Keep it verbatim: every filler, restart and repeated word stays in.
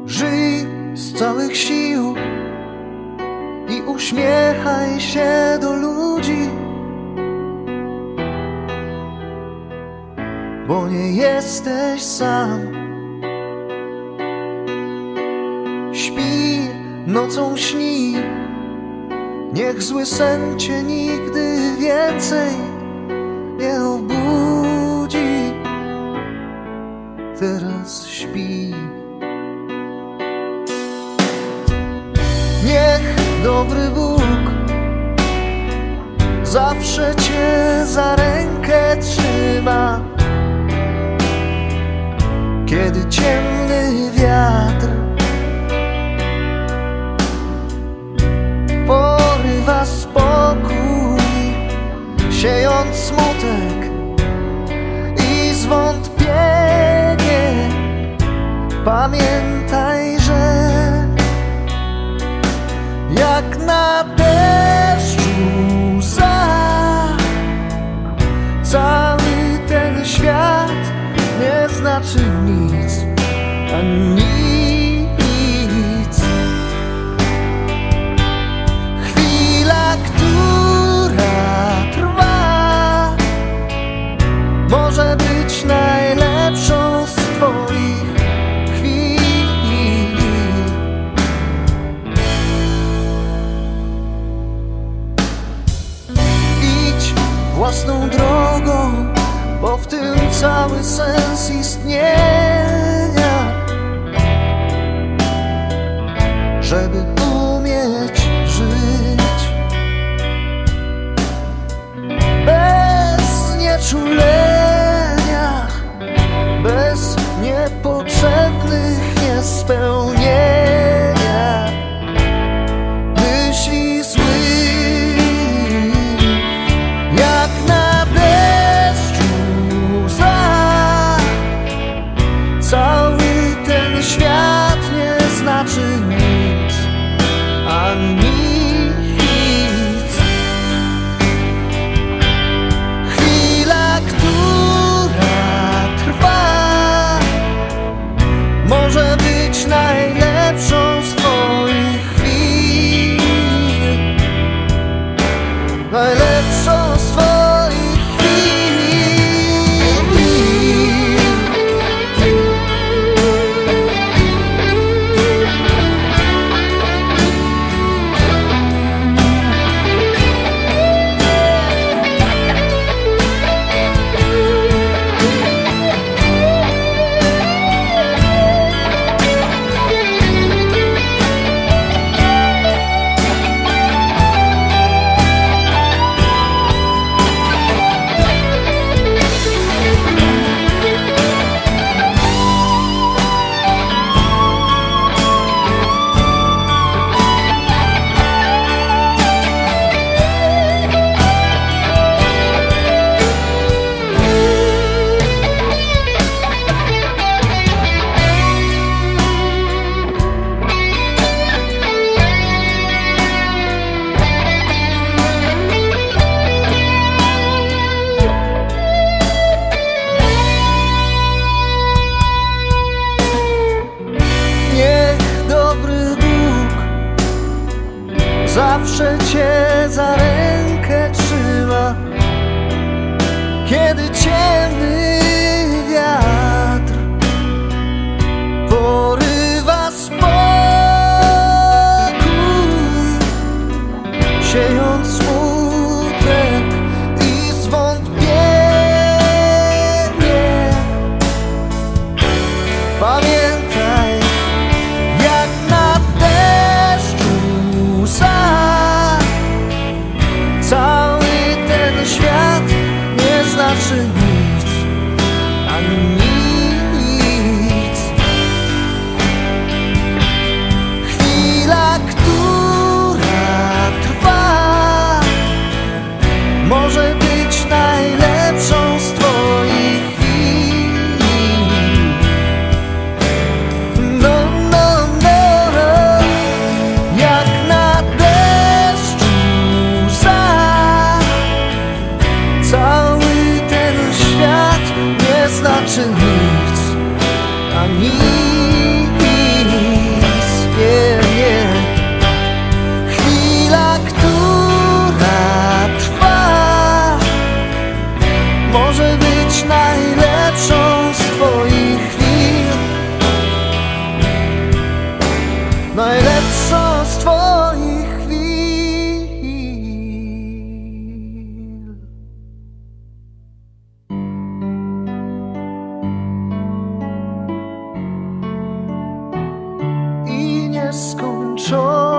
Żyj z całych sił i uśmiechaj się do ludzi, bo nie jesteś sam. Śpi, nocą śni, niech zły sen cię nigdy więcej nie obudzi. Teraz śpi. Niech dobry Bóg zawsze cię za rękę trzyma, kiedy ciemny wiatr porywa spokój, siejąc smutek i zwątpienie. Pamiętaj, że jak na deszczu łza, cały ten świat nie znaczy nic, a nic. Chwila, która trwa, może być najlepszą z twoich chwil. Idź własną drogą, bo w tym cały sens istnienia. Żeby umieć żyć bez nieczulenia, bez niepotrzebnych niespełnienia myśli złych. Jak na deszczu łza, cały ten świat nie znaczy nic, a nic. Chwila, która trwa, może być najlepszą z twoich chwil, najlepszą z twoich chwil. Zawsze cię za rękę trzyma, kiedy ciemny wiatr porywa spokój, siejąc smutek i zwątpienie. Pamiętaj, jak na deszczu łza, cały ten świat nie znaczy nic, a nic. Chwila, która trwa, może być najlepszą z twoich chwil, nieskończone.